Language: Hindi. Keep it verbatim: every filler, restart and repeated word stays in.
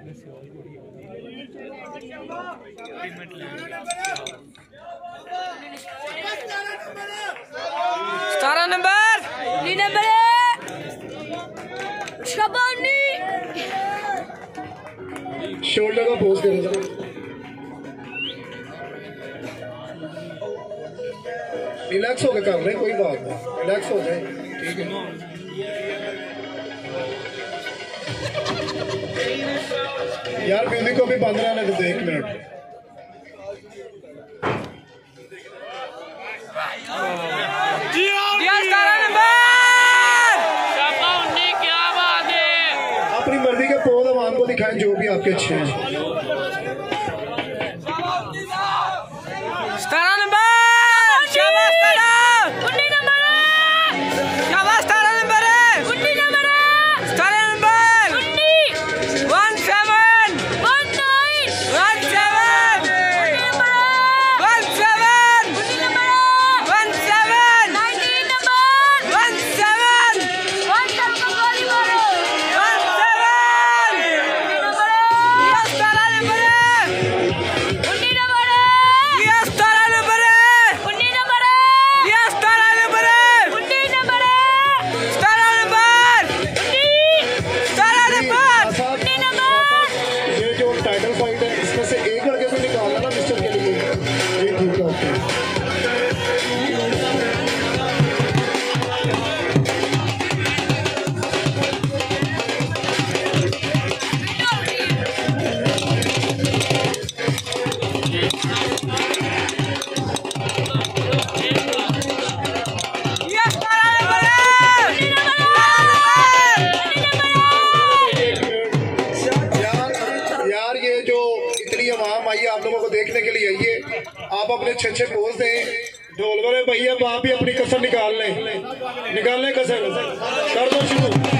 सतारह नंबर नंबर शोल्डर का पोज करें, रिलैक्स होकर कर रहे, कोई बात नहीं, रिलैक्स हो जाए, ठीक है। यार म्यूजिक को भी बंद रहने दो एक मिनट। अपनी मर्जी के पोज आवाम को दिखाएं जो भी आपके अच्छे हैं। सतारह नंबर शाबाश सतारह उन्नीस नंबर शाबाश सतारह नंबर उन्नीस नंबर सतारह नंबर उन्नीस one seven one nine one seven one seven one seven nineteen number one seven one seven गोली मारो वन सेवन नंबर सतारह नंबर उन्नीस नंबर यस सतारह नंबर उन्नीस नंबर यस सतारह नंबर उन्नीस नंबर सतारह नंबर उन्नीस सतारह नंबर उन्नीस नंबर। ये जो टाइटल फाइट है इसमें से एक लड़के को निकालना ना मिस्टर के लिए, ये ठीक है। यस सतारह नंबर उन्नीस यार यार ये जो इतनी आवाम आई है आप लोगों को देखने के लिए, ये आप अपने अच्छे अच्छे पोज दें। ढोल वाले भैया आप भी अपनी कसर निकाल लें, निकाल लें कसर, कर दो शुरू।